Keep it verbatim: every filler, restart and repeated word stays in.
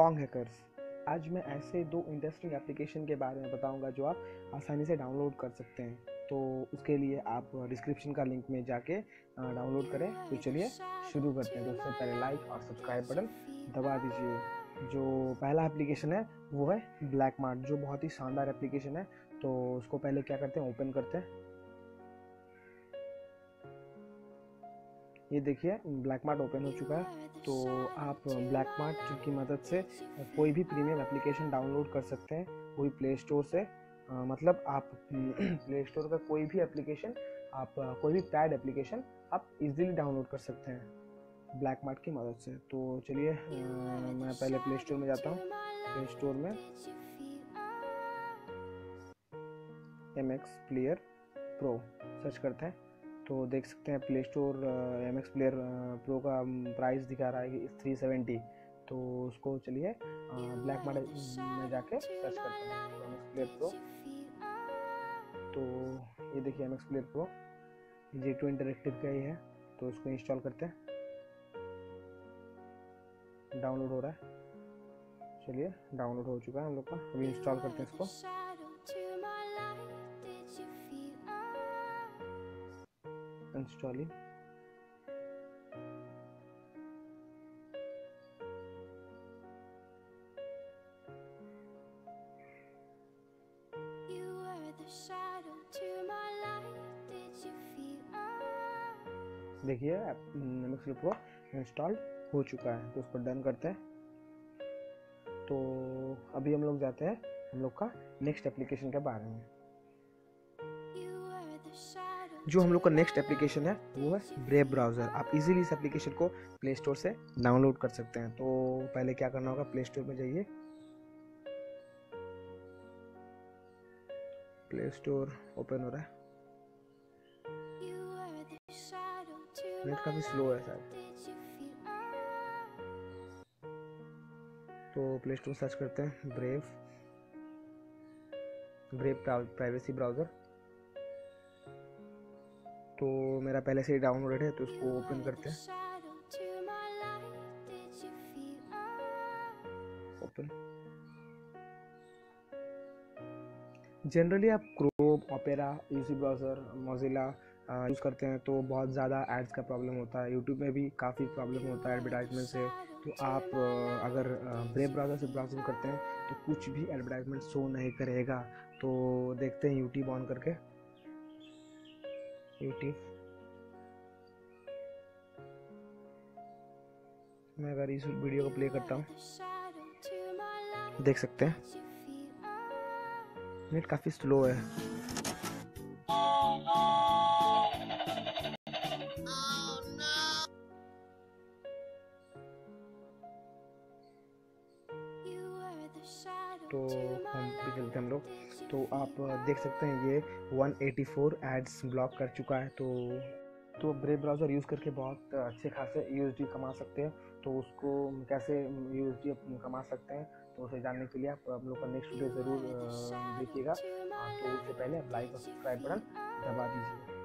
Strong hackers. आज मैं ऐसे दो इंटरेस्टिंग एप्लीकेशन के बारे में बताऊंगा जो आप आसानी से डाउनलोड कर सकते हैं। तो उसके लिए आप डिस्क्रिप्शन का लिंक में जाके डाउनलोड करें। तो चलिए शुरू करते हैं। तो उससे पहले लाइक और सब्सक्राइब बटन दबा दीजिए। जो पहला एप्लीकेशन है वो है ब्लैक मार्ट, जो बहुत ही शानदार एप्लीकेशन है। तो उसको पहले क्या करते हैं, ओपन करते हैं। ये देखिए ब्लैक मार्ट ओपन हो चुका है। तो आप ब्लैक मार्ट की मदद से कोई भी प्रीमियम एप्लीकेशन डाउनलोड कर सकते हैं, कोई प्ले स्टोर से। आ, मतलब आप प्ले स्टोर का कोई भी एप्लीकेशन, आप कोई भी पैड एप्लीकेशन आप इजीली डाउनलोड कर सकते हैं ब्लैक मार्ट की मदद से। तो चलिए मैं पहले प्ले स्टोर में जाता हूँ। प्ले स्टोर में M X player pro search करते हैं। तो देख सकते हैं Play Store M X player pro का प्राइस दिखा रहा है कि थ्री सेवेंटी। तो उसको चलिए ब्लैक मार्ट में जाके सर्च करते हैं एम एक्स प्लेयर प्रो। तो ये देखिए M X player pro G two interactive का ही है। तो उसको इंस्टॉल करते हैं। डाउनलोड हो रहा है। चलिए डाउनलोड हो चुका है हम लोग का। अभी इंस्टॉल करते हैं इसको। इंस्टॉलिंग। देखिए M X player pro installed हो चुका है। तो उसको डन करते हैं। तो अभी हम लोग जाते हैं हम लोग का नेक्स्ट एप्लीकेशन के बारे में। जो हम लोग का नेक्स्ट एप्लीकेशन है वो है ब्रेव ब्राउज़र। आप इजीली इस एप्लीकेशन को प्ले स्टोर से डाउनलोड कर सकते हैं। तो पहले क्या करना होगा, प्ले स्टोर में जाइए। प्ले स्टोर ओपन हो रहा है। नेट काफ़ी स्लो है शायद। तो प्ले स्टोर सर्च करते हैं ब्रेव ब्रेव प्राइवेसी ब्राउज़र। तो मेरा पहले से ही डाउनलोडेड है, तो उसको ओपन करते हैं। ओपन। जनरली आप Chrome, Opera, UC browser, Mozilla use करते हैं तो बहुत ज़्यादा एड्स का प्रॉब्लम होता है। यूट्यूब में भी काफ़ी प्रॉब्लम होता है एडवर्टाइजमेंट से। तो आप अगर ब्रेव ब्राउज़र से ब्राउजिंग करते हैं तो कुछ भी एडवर्टाइजमेंट शो नहीं करेगा। तो देखते हैं यूट्यूब ऑन करके। यूट्यूब मैं अगर इस वीडियो को प्ले करता हूँ, देख सकते हैं नेट काफ़ी स्लो है। तो हम भी चलते हैं हम लोग। तो आप देख सकते हैं ये one eighty four ads block कर चुका है। तो तो ब्रेव ब्राउज़र यूज़ करके बहुत अच्छे खासे यूएसडी कमा सकते हैं। तो उसको कैसे यूएसडी कमा सकते हैं, तो उसे जानने के लिए आप हम लोग का नेक्स्ट वीडियो ज़रूर देखिएगा। तो उससे पहले आप लाइक और सब्सक्राइब बटन दबा दीजिए।